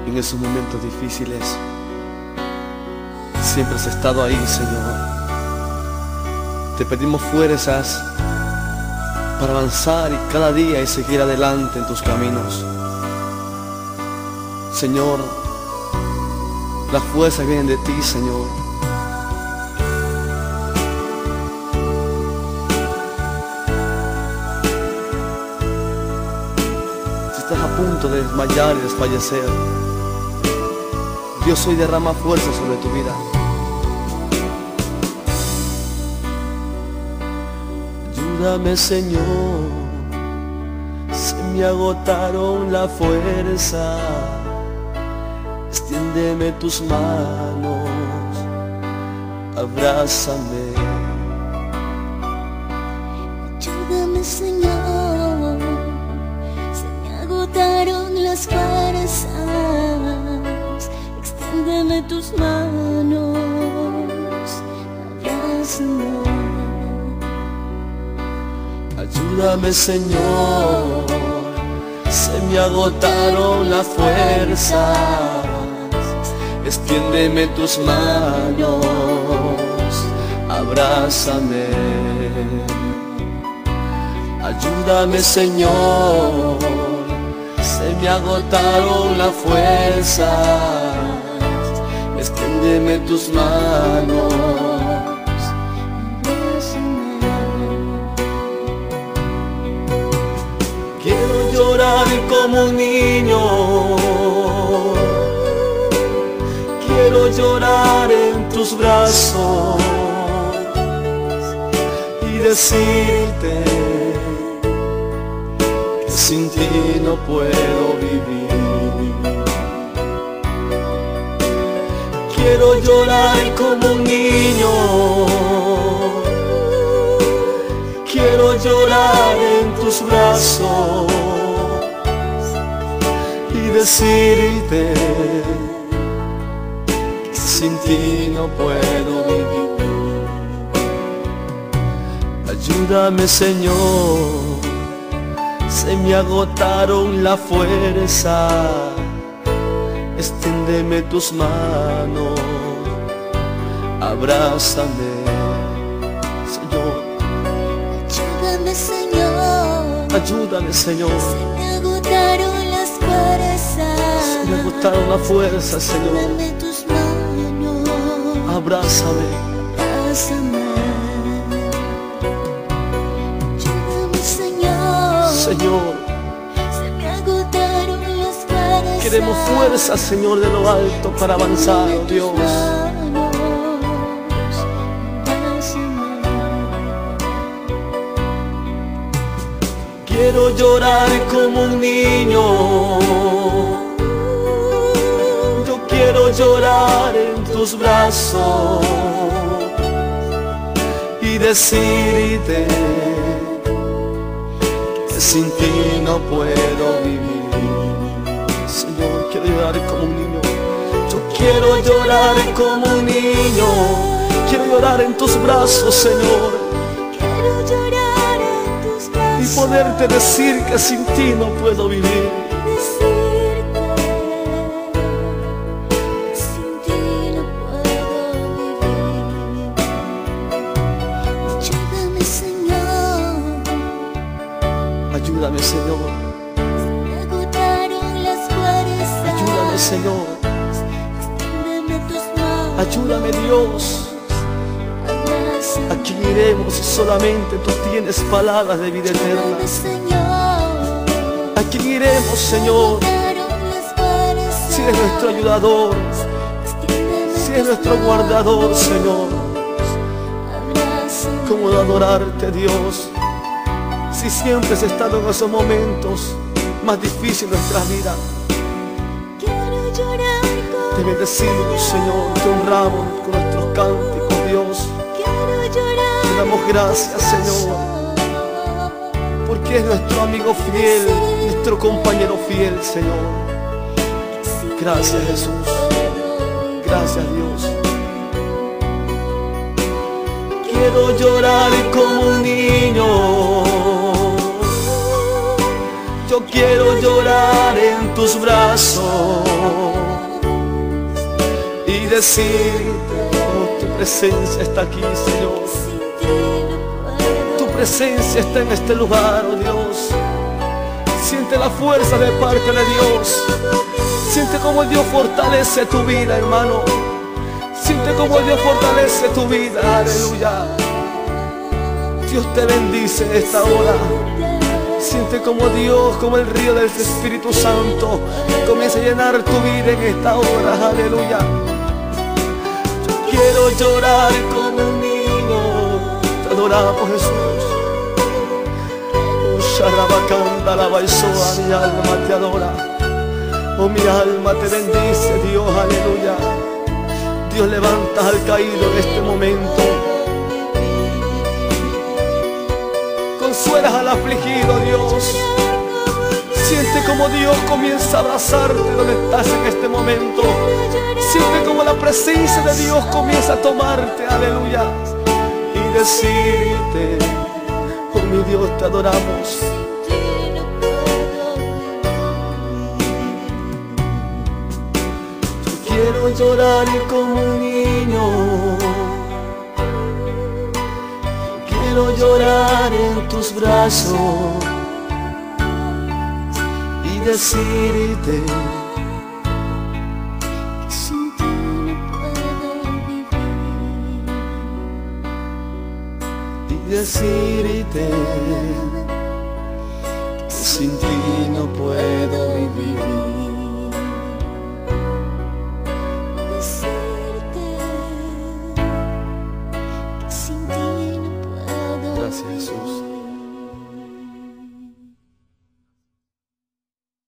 en esos momentos difíciles. Siempre has estado ahí, Señor. Te pedimos fuerzas para avanzar y cada día y seguir adelante en tus caminos. Señor, las fuerzas vienen de ti, Señor. Si estás a punto de desmayar y desfallecer, Dios hoy derrama fuerza sobre tu vida. Ayúdame, Señor, se me agotaron la fuerza. Extiéndeme tus manos, abrázame. Ayúdame, Señor, se me agotaron las fuerzas. Extiéndeme tus manos, abrázame. Ayúdame, Señor, se me agotaron las fuerzas. Extiéndeme tus manos, abrázame. Ayúdame, Señor, se me agotaron las fuerzas. Extiéndeme tus manos. Quiero llorar como un niño, quiero llorar en tus brazos y decirte que sin ti no puedo vivir. Quiero llorar como un niño, quiero llorar en tus brazos y decirte que sin ti no puedo vivir. Ayúdame, Señor, se me agotaron la fuerza. Extiéndeme tus manos, abrázame, Señor. Ayúdame, Señor, Ayúdame, Señor. se me agotaron las fuerzas. Se me agotaron las fuerzas, Señor. Dame tus manos, Abrázame. abrázame. Ayúdame, Señor, Señor, se me agotaron las fuerzas. queremos fuerza, Señor, de lo alto para avanzar, oh Dios. Quiero llorar como un niño, yo quiero llorar en tus brazos y decirte que sin ti no puedo vivir. Señor, quiero llorar como un niño, yo quiero llorar como un niño, quiero llorar en tus brazos, Señor, Quiero llorar en tus brazos y poderte decir que sin ti no puedo vivir. decirte que sin ti no puedo vivir. Ayúdame, Señor, Ayúdame, Señor, me agotaron las fuerzas. ayúdame, Señor, Extiéndeme tus manos, ayúdame, Dios. abrázame. ¿A quién iremos si solamente tú tienes palabras de vida Ayúdame, eterna? Señor, ¿A quién iremos, Señor, agotaron las fuerzas. si eres nuestro ayudador, Extiéndeme si eres tus nuestro guardador, manos, Señor? abrázame. ¿Cómo no adorarte, Dios, si siempre has estado en esos momentos más difíciles de nuestra vida? Quiero llorar Te bendecimos, Señor, te honramos con nuestros cánticos, Dios. Quiero llorar. Te damos gracias, Señor, porque es nuestro amigo fiel, nuestro compañero fiel, Señor. Gracias, Jesús. Gracias, Dios. Quiero llorar como un niño, yo Yo quiero llorar en tus brazos y decirte, oh, tu presencia está aquí, Señor. Tu presencia está en este lugar, oh Dios. Siente la fuerza de parte de Dios. Siente cómo Dios fortalece tu vida, hermano. Siente cómo Dios fortalece tu vida, aleluya. Dios te bendice en esta hora. Siente como Dios, como el río del Espíritu Santo comienza a llenar tu vida en esta hora, aleluya. Yo quiero llorar como un niño. Te adoramos, Jesús. Oh, Sharabakanda, la baisoa, mi alma te adora. Oh, mi alma te bendice, Dios, aleluya. Dios, levanta al caído en este momento. Consuelas al afligido, Dios. Siente como Dios comienza a abrazarte donde estás en este momento. Siente como la presencia de Dios comienza a tomarte, aleluya. Y decirte, oh mi Dios, te adoramos. Yo quiero llorar como un niño. Quiero llorar en tus brazos y decirte que sin ti no puedo vivir. Y decirte que sin ti no puedo vivir.